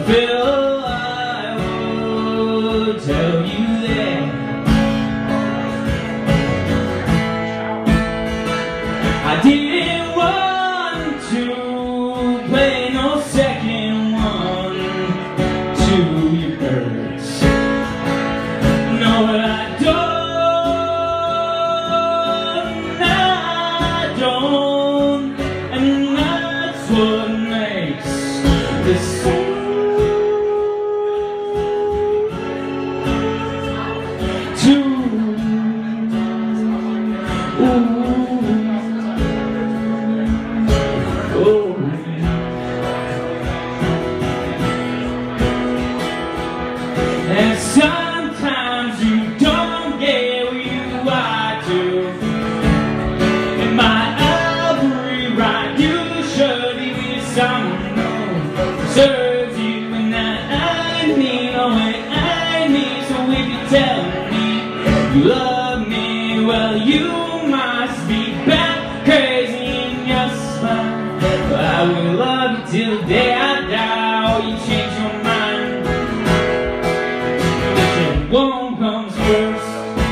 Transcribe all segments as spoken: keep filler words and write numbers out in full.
Phil, I would tell you that I didn't want to play no second one to your birds. No, I don't, I don't, and that's what makes this song. And sometimes you don't get what you want to. And by every right you should be someone who serves you, and that I mean, oh, and I mean. So if you tell me you love me, well, you must be back crazy in your spine. But I will love you till the day I die, or you change your mind. One comes first.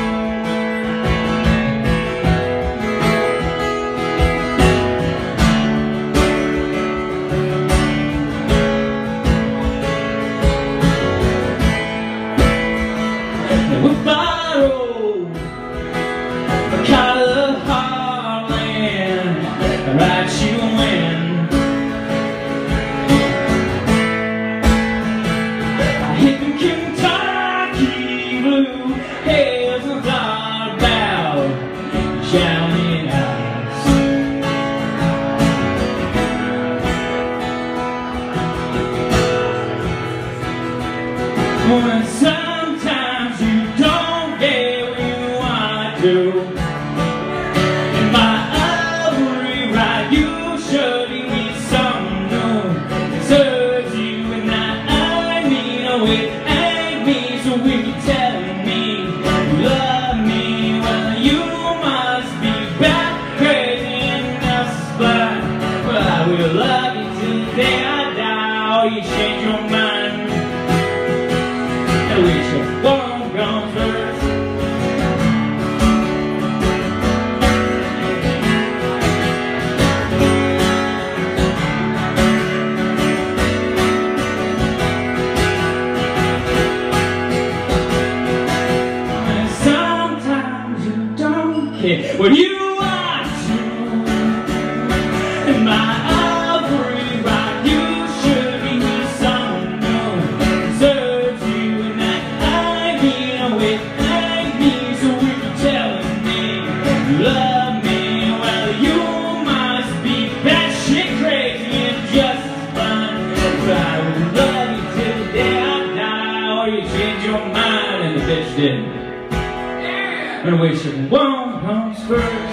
We borrow a kind of heartland, right you win. I hit the Kentucky blue, hails and thought about shouting eyes. When sometimes you don't get what you want to, and by every right you should be someone who deserves you, and that I mean, oh, it ain't me. So if you tell me you love me, well, you must be back crazy in the spot. Well, I will love you till the day I die, or you change your mind. And which one comes first? When you want to, and by every right you should be someone who deserves you, and that I mean, oh, it ain't me. So if you're telling me you love me, well, you must be batshit crazy and just fine. But I will love you till the day I die, or you change your mind. And the bitch didn't. And which one comes first?